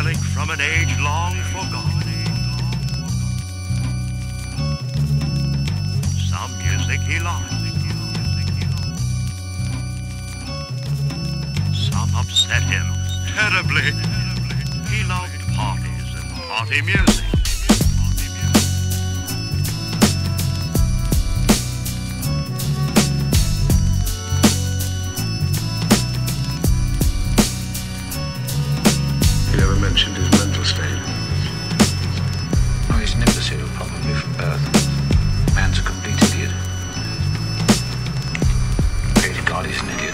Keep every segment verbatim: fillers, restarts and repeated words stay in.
relic from an age long forgotten. Some music he liked, some upset him terribly. He loved parties and party music. He never mentioned his mental state. Oh, he's an imbecile, probably from birth. Man's a complete idiot. Pray to God he's an idiot.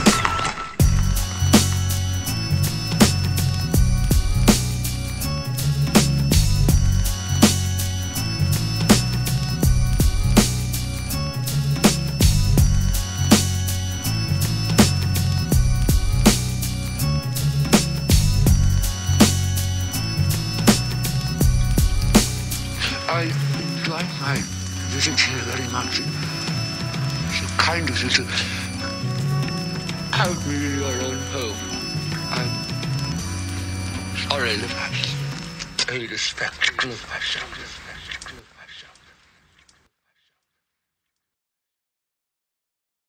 I like my visit here very much. It's so kind of you to have me in your own home. I'm sorry that I paid a spectacle of myself.